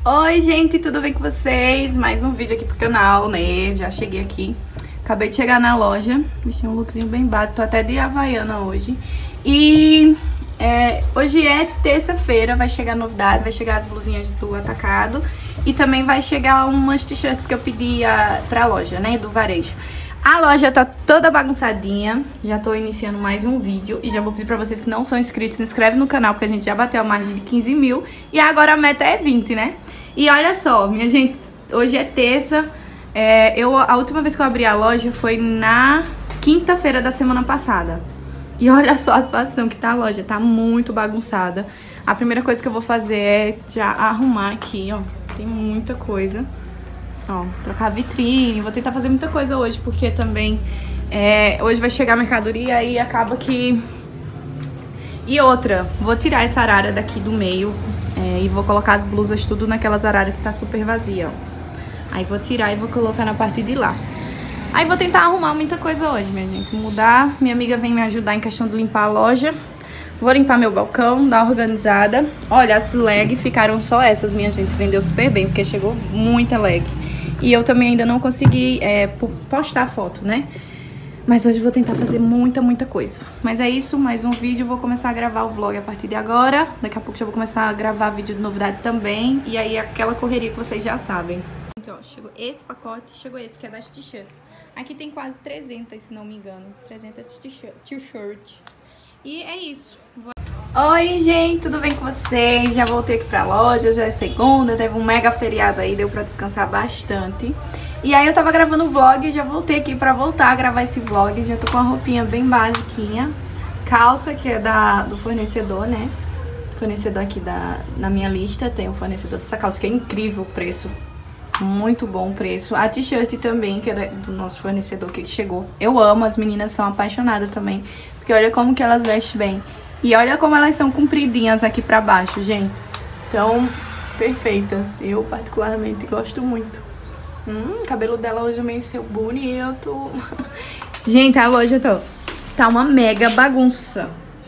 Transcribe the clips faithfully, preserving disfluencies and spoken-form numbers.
Oi gente, tudo bem com vocês? Mais um vídeo aqui pro canal, né? Já cheguei aqui, acabei de chegar na loja, vesti um lookzinho bem básico, tô até de havaiana hoje. E é, hoje é terça-feira, vai chegar novidade, vai chegar as blusinhas do atacado e também vai chegar umas t-shirts que eu pedi a, pra loja, né, do varejo. A loja tá toda bagunçadinha, já tô iniciando mais um vídeo e já vou pedir pra vocês que não são inscritos, se inscreve no canal porque a gente já bateu a margem de quinze mil e agora a meta é vinte, né? E olha só, minha gente, hoje é terça, é, eu, a última vez que eu abri a loja foi na quinta-feira da semana passada. E olha só a situação que tá a loja, tá muito bagunçada. A primeira coisa que eu vou fazer é já arrumar aqui, ó, tem muita coisa. Ó, trocar a vitrine, vou tentar fazer muita coisa hoje, porque também é, hoje vai chegar a mercadoria e acaba que... E outra, vou tirar essa arara daqui do meio é, e vou colocar as blusas tudo naquelas araras que tá super vazia, ó. Aí vou tirar e vou colocar na parte de lá. Aí vou tentar arrumar muita coisa hoje, minha gente, mudar. Minha amiga vem me ajudar em questão de limpar a loja. Vou limpar meu balcão, dar uma organizada. Olha, as leg ficaram só essas, minha gente, vendeu super bem, porque chegou muita leg. E eu também ainda não consegui é, postar foto, né? Mas hoje eu vou tentar fazer muita, muita coisa. Mas é isso, mais um vídeo. Vou começar a gravar o vlog a partir de agora. Daqui a pouco já vou começar a gravar vídeo de novidade também. E aí aquela correria que vocês já sabem. Então, ó, chegou esse pacote, chegou esse que é das t-shirts. Aqui tem quase trezentas, se não me engano. trezentas t-shirts. E é isso. Oi, gente, tudo bem com vocês? Já voltei aqui pra loja, já é segunda, teve um mega feriado aí, deu pra descansar bastante. E aí eu tava gravando o vlog, já voltei aqui pra voltar a gravar esse vlog. Já tô com uma roupinha bem basiquinha. Calça, que é da, do fornecedor, né? Fornecedor aqui da, na minha lista, tem o fornecedor dessa calça, que é incrível o preço. Muito bom o preço. A t-shirt também, que é do nosso fornecedor que chegou. Eu amo, as meninas são apaixonadas também, porque olha como que elas vestem bem. E olha como elas são compridinhas aqui pra baixo, gente. Então, perfeitas. Eu particularmente gosto muito. Hum, o cabelo dela hoje amanheceu bonito. Gente, a loja tá, tá uma mega bagunça.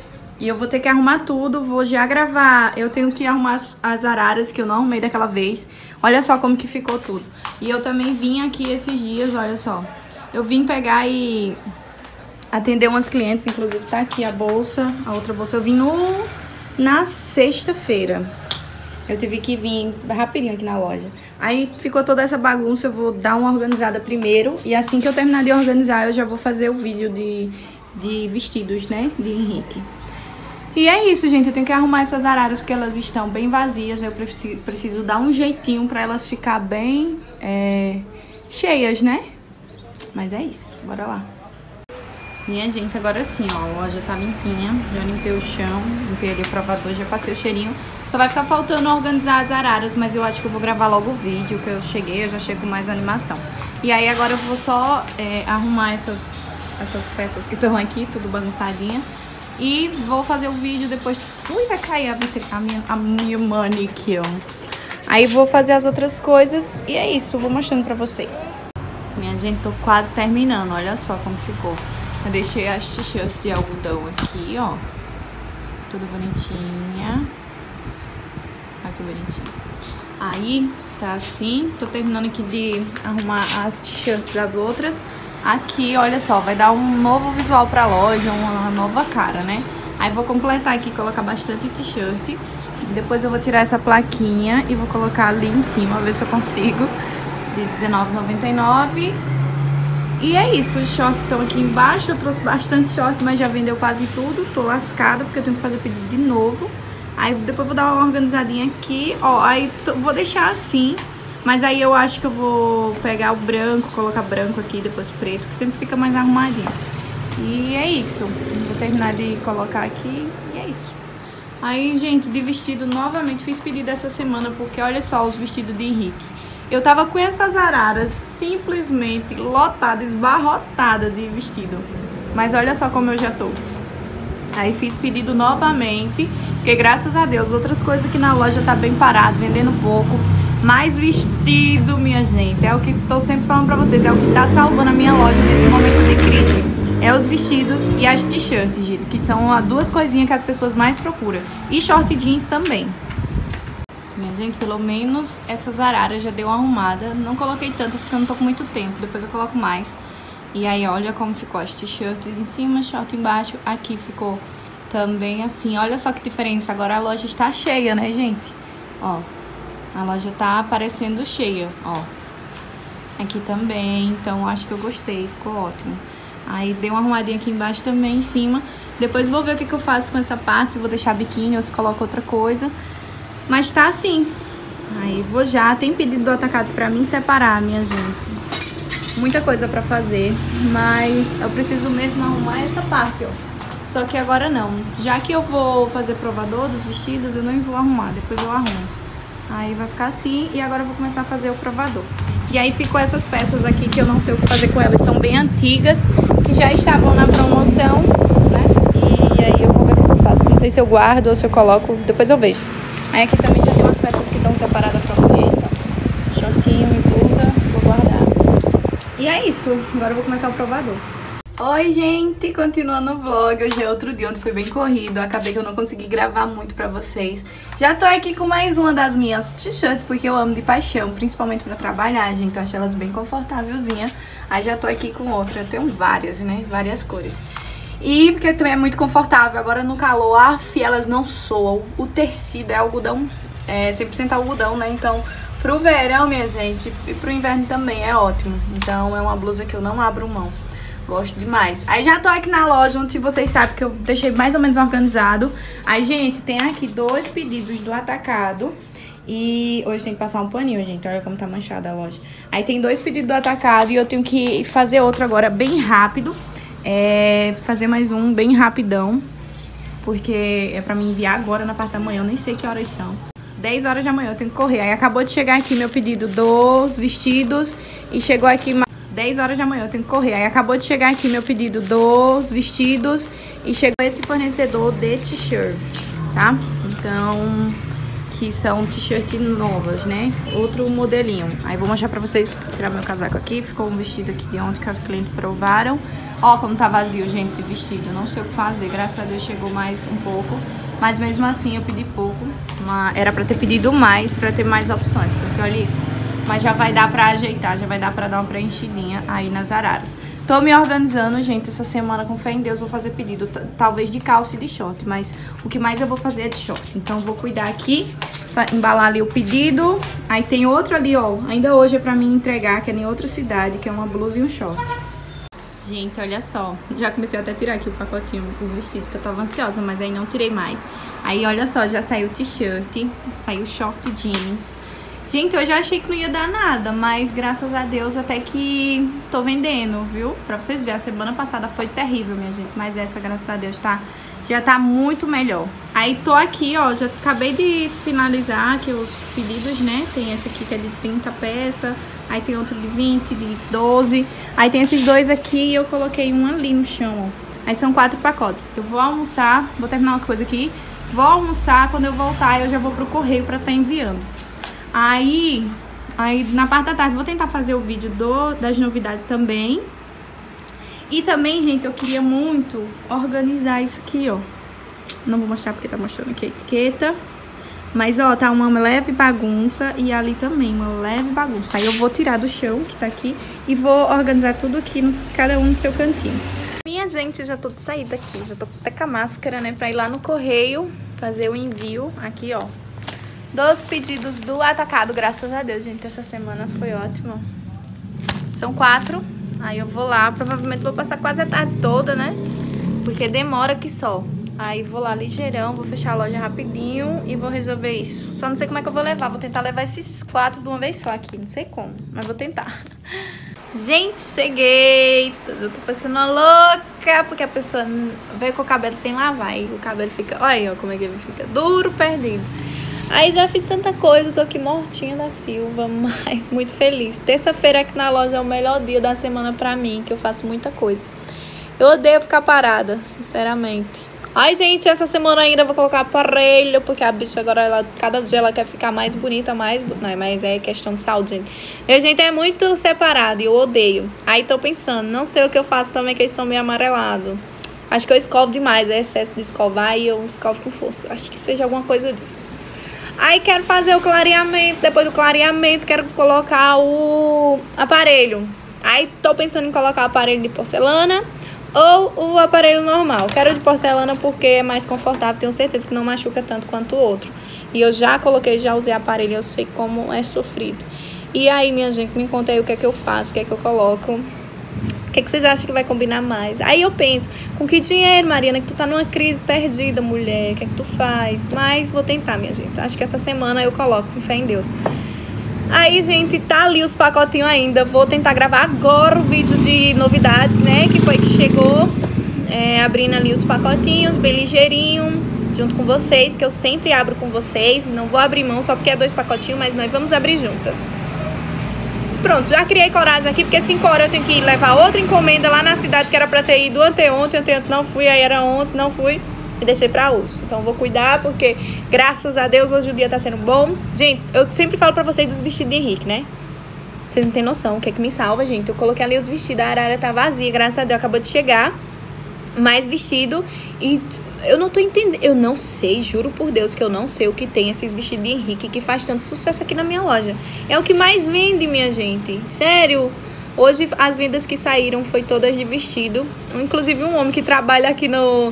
E eu vou ter que arrumar tudo, vou já gravar. Eu tenho que arrumar as, as araras que eu não arrumei daquela vez. Olha só como que ficou tudo. E eu também vim aqui esses dias, olha só. Eu vim pegar e... atender umas clientes, inclusive tá aqui a bolsa, a outra bolsa eu vim no, na sexta-feira. Eu tive que vir rapidinho aqui na loja. Aí ficou toda essa bagunça, eu vou dar uma organizada primeiro. E assim que eu terminar de organizar, eu já vou fazer o vídeo de, de vestidos, né, de Henrique. E é isso, gente, eu tenho que arrumar essas araras porque elas estão bem vazias. Eu preciso, preciso dar um jeitinho pra elas ficar bem é, cheias, né? Mas é isso, bora lá. Minha gente, agora sim, ó, a loja tá limpinha, já limpei o chão, limpei ali o provador, já passei o cheirinho. Só vai ficar faltando organizar as araras, mas eu acho que eu vou gravar logo o vídeo, que eu cheguei, eu já chego com mais animação. E aí agora eu vou só é, arrumar essas, essas peças que estão aqui, tudo bagunçadinha. E vou fazer o vídeo depois... Ui, vai cair a, a minha, a minha manicure. Aí vou fazer as outras coisas e é isso, vou mostrando pra vocês. Minha gente, tô quase terminando, olha só como ficou. Eu deixei as t-shirts de algodão aqui, ó. Tudo bonitinha. Olha que bonitinho. Aí, tá assim. Tô terminando aqui de arrumar as t-shirts das outras. Aqui, olha só, vai dar um novo visual pra loja, uma nova cara, né? Aí vou completar aqui, colocar bastante t-shirt. Depois eu vou tirar essa plaquinha e vou colocar ali em cima, ver se eu consigo. De dezenove reais e noventa e nove centavos. E é isso, os shorts estão aqui embaixo, eu trouxe bastante short, mas já vendeu quase tudo, tô lascada porque eu tenho que fazer o pedido de novo. Aí depois vou dar uma organizadinha aqui, ó, aí tô, vou deixar assim, mas aí eu acho que eu vou pegar o branco, colocar branco aqui, depois preto, que sempre fica mais arrumadinho. E é isso, vou terminar de colocar aqui e é isso. Aí, gente, de vestido, novamente fiz pedido essa semana, porque olha só os vestidos de Henrique. Eu tava com essas araras simplesmente lotada, esbarrotada de vestido. Mas olha só como eu já tô. Aí fiz pedido novamente, porque graças a Deus outras coisas aqui na loja tá bem parado, vendendo pouco. Mais vestido, minha gente, é o que tô sempre falando pra vocês, é o que tá salvando a minha loja nesse momento de crise. É os vestidos e as t-shirts, gente, que são as duas coisinhas que as pessoas mais procuram. E short jeans também. Minha gente, pelo menos essas araras já deu uma arrumada. Não coloquei tanto porque eu não tô com muito tempo. Depois eu coloco mais. E aí, olha como ficou as t-shirts em cima, short embaixo. Aqui ficou também assim. Olha só que diferença. Agora a loja está cheia, né, gente? Ó, a loja tá aparecendo cheia, ó. Aqui também, então acho que eu gostei, ficou ótimo. Aí dei uma arrumadinha aqui embaixo também, em cima. Depois vou ver o que, que eu faço com essa parte, se vou deixar biquíni ou se coloco outra coisa. Mas tá assim. Aí vou já, tem pedido do atacado pra mim separar, minha gente. Muita coisa pra fazer, mas eu preciso mesmo arrumar essa parte, ó. Só que agora não. Já que eu vou fazer provador dos vestidos, eu não vou arrumar, depois eu arrumo. Aí vai ficar assim e agora eu vou começar a fazer o provador. E aí ficou essas peças aqui que eu não sei o que fazer com elas, são bem antigas, que já estavam na promoção, né? E aí eu vou ver o que eu faço. Não sei se eu guardo ou se eu coloco, depois eu vejo. Aí aqui também já tem umas peças que estão separadas pra mulher, tá? Shortinho e blusa, vou guardar. E é isso, agora eu vou começar o provador. Oi, gente, continuando o vlog. Hoje é outro dia onde foi bem corrido. Acabei que eu não consegui gravar muito pra vocês. Já tô aqui com mais uma das minhas t-shirts, porque eu amo de paixão, principalmente pra trabalhar, gente. Eu acho elas bem confortávelzinhas. Aí já tô aqui com outra. Eu tenho várias, né? Várias cores. E porque também é muito confortável. Agora no calor, af, elas não soam. O tecido é algodão, é cem por cento algodão, né? Então, pro verão, minha gente, e pro inverno também é ótimo. Então, é uma blusa que eu não abro mão. Gosto demais. Aí já tô aqui na loja, onde vocês sabem que eu deixei mais ou menos organizado. Aí, gente, tem aqui dois pedidos do atacado. E hoje tem que passar um paninho, gente. Olha como tá manchada a loja. Aí tem dois pedidos do atacado e eu tenho que fazer outro agora bem rápido. É, fazer mais um bem rapidão. Porque é pra me enviar agora na parte da manhã. Eu nem sei que horas são. dez horas da manhã eu tenho que correr. Aí acabou de chegar aqui meu pedido dos vestidos. E chegou aqui dez horas da manhã eu tenho que correr. Aí acabou de chegar aqui meu pedido dos vestidos. E chegou esse fornecedor de t-shirt, tá? Então, que são t-shirt novas, né? Outro modelinho. Aí vou mostrar pra vocês. Vou tirar meu casaco aqui. Ficou um vestido aqui de ontem que os clientes provaram. Ó como tá vazio, gente, de vestido. Eu não sei o que fazer. Graças a Deus chegou mais um pouco. Mas mesmo assim eu pedi pouco. Uma... Era pra ter pedido mais, pra ter mais opções. Porque olha isso. Mas já vai dar pra ajeitar, já vai dar pra dar uma preenchidinha aí nas araras. Tô me organizando, gente, essa semana, com fé em Deus, vou fazer pedido, talvez de calça e de short. Mas o que mais eu vou fazer é de short. Então vou cuidar aqui, pra embalar ali o pedido. Aí tem outro ali, ó, ainda hoje é pra mim entregar, que é em outra cidade, que é uma blusa e um short. Gente, olha só, já comecei até a tirar aqui o pacotinho, os vestidos, que eu tava ansiosa, mas aí não tirei mais. Aí, olha só, já saiu t-shirt, saiu short jeans. Gente, hoje eu achei que não ia dar nada, mas graças a Deus até que tô vendendo, viu? Pra vocês verem, a semana passada foi terrível, minha gente, mas essa, graças a Deus, tá, já tá muito melhor. Aí tô aqui, ó, já acabei de finalizar aqui os pedidos, né? Tem esse aqui que é de trinta peças, aí tem outro de vinte, de doze, aí tem esses dois aqui e eu coloquei um ali no chão, ó. Aí são quatro pacotes. Eu vou almoçar, vou terminar umas coisas aqui, vou almoçar, quando eu voltar eu já vou pro correio pra tá enviando. Aí, aí na parte da tarde vou tentar fazer o vídeo do, das novidades também. E também, gente, eu queria muito organizar isso aqui, ó. Não vou mostrar porque tá mostrando aqui a etiqueta. Mas, ó, tá uma leve bagunça e ali também uma leve bagunça. Aí eu vou tirar do chão, que tá aqui, e vou organizar tudo aqui, no, cada um no seu cantinho. Minha gente, já tô de saída aqui, já tô até com a máscara, né, pra ir lá no correio fazer o envio. Aqui, ó. Dos pedidos do atacado, graças a Deus, gente, essa semana foi ótima. São quatro, aí eu vou lá, provavelmente vou passar quase a tarde toda, né? Porque demora que só. Aí vou lá ligeirão, vou fechar a loja rapidinho e vou resolver isso. Só não sei como é que eu vou levar, vou tentar levar esses quatro de uma vez só aqui, não sei como, mas vou tentar. Gente, cheguei, eu tô passando uma louca, porque a pessoa veio com o cabelo sem lavar e o cabelo fica, olha aí, ó, como é que ele fica, duro, perdido. Aí já fiz tanta coisa, tô aqui mortinha da Silva, mas muito feliz. Terça-feira aqui na loja é o melhor dia da semana pra mim, que eu faço muita coisa. Eu odeio ficar parada, sinceramente. Ai, gente, essa semana ainda eu vou colocar aparelho, porque a bicha agora, ela, cada dia ela quer ficar mais bonita, mais... Não, mas é questão de saúde, gente. Eu, gente, é muito separado e eu odeio. Aí tô pensando, não sei o que eu faço também, que eles são meio amarelados. Acho que eu escovo demais, é excesso de escovar e eu escovo com força. Acho que seja alguma coisa disso. Aí quero fazer o clareamento, depois do clareamento quero colocar o aparelho. Aí tô pensando em colocar o aparelho de porcelana ou o aparelho normal. Quero de porcelana porque é mais confortável, tenho certeza que não machuca tanto quanto o outro. E eu já coloquei, já usei aparelho, eu sei como é sofrido. E aí, minha gente, me conta aí o que é que eu faço, o que é que eu coloco. O que é que vocês acham que vai combinar mais? Aí eu penso, com que dinheiro, Mariana, que tu tá numa crise perdida, mulher, o que é que tu faz? Mas vou tentar, minha gente. Acho que essa semana eu coloco, com fé em Deus. Aí, gente, tá ali os pacotinhos ainda. Vou tentar gravar agora o vídeo de novidades, né? Que foi que chegou. É, abrindo ali os pacotinhos, bem ligeirinho, junto com vocês, que eu sempre abro com vocês. Não vou abrir mão só porque é dois pacotinhos, mas nós vamos abrir juntas. Pronto, já criei coragem aqui, porque cinco horas eu tenho que levar outra encomenda lá na cidade, que era pra ter ido anteontem, anteontem não fui, aí era ontem, não fui, e deixei pra hoje. Então vou cuidar, porque graças a Deus hoje o dia tá sendo bom. Gente, eu sempre falo pra vocês dos vestidos de Henrique, né? Vocês não tem noção o que é que me salva, gente. Eu coloquei ali os vestidos, a arara tá vazia, graças a Deus, acabou de chegar. Mais vestido, e eu não tô entendendo, eu não sei, juro por Deus que eu não sei o que tem esses vestidos de Henrique que faz tanto sucesso aqui na minha loja. É o que mais vende, minha gente, sério. Hoje as vendas que saíram foi todas de vestido, inclusive um homem que trabalha aqui no...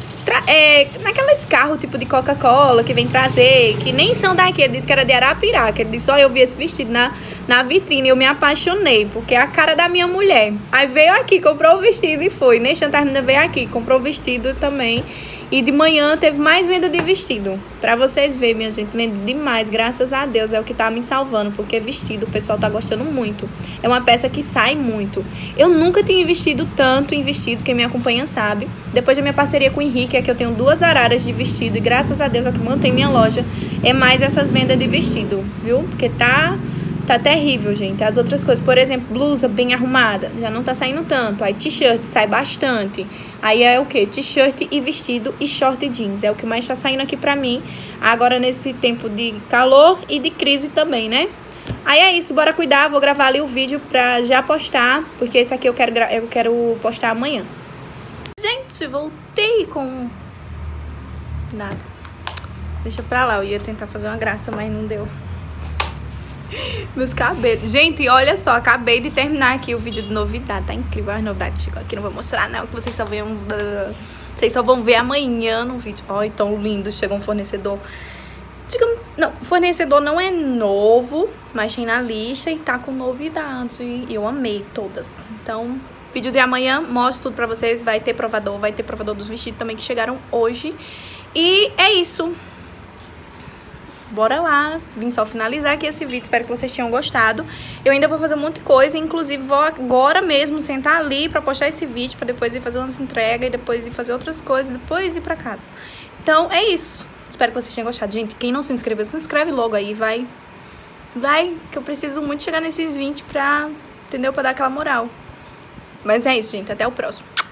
É, naqueles carros tipo de Coca-Cola que vem trazer, que nem são daqui, ele disse que era de Arapiraca, ele disse, só eu vi esse vestido na, na vitrine, eu me apaixonei, porque é a cara da minha mulher. Aí veio aqui, comprou o vestido e foi, né? Chantarmina veio aqui, comprou o vestido também. E de manhã teve mais venda de vestido. Pra vocês verem, minha gente, vende demais, graças a Deus, é o que tá me salvando, porque vestido o pessoal tá gostando muito. É uma peça que sai muito. Eu nunca tinha investido tanto em vestido, quem me acompanha sabe. Depois da minha parceria com o Henrique, é que eu tenho duas araras de vestido, e graças a Deus é o que mantém minha loja, é mais essas vendas de vestido, viu? Porque tá... Tá terrível, gente. As outras coisas, por exemplo, blusa bem arrumada, já não tá saindo tanto. Aí t-shirt sai bastante. Aí é o que? T-shirt e vestido e short jeans. É o que mais tá saindo aqui pra mim. Agora nesse tempo de calor e de crise também, né? Aí é isso, bora cuidar. Vou gravar ali o vídeo pra já postar, porque esse aqui eu quero, eu quero postar amanhã. Gente, voltei com... nada. Deixa pra lá, eu ia tentar fazer uma graça, mas não deu. Meus cabelos. Gente, olha só, acabei de terminar aqui o vídeo de novidade. Tá incrível as novidades. Chegou aqui, não vou mostrar não, que vocês só vão... Vocês só vão ver amanhã no vídeo. Olha, tão lindo. Chegou um fornecedor. Digamos, não, o fornecedor não é novo, mas tem na lista e tá com novidade. E eu amei todas. Então, vídeo de amanhã, mostro tudo pra vocês. Vai ter provador, vai ter provador dos vestidos também que chegaram hoje. E é isso. Bora lá, vim só finalizar aqui esse vídeo, espero que vocês tenham gostado. Eu ainda vou fazer um monte de coisa, inclusive vou agora mesmo sentar ali pra postar esse vídeo, pra depois ir fazer umas entregas e depois ir fazer outras coisas, depois ir pra casa. Então é isso, espero que vocês tenham gostado. Gente, quem não se inscreveu, se inscreve logo aí, vai. Vai, que eu preciso muito chegar nesses vinte pra, entendeu, pra dar aquela moral. Mas é isso, gente, até o próximo.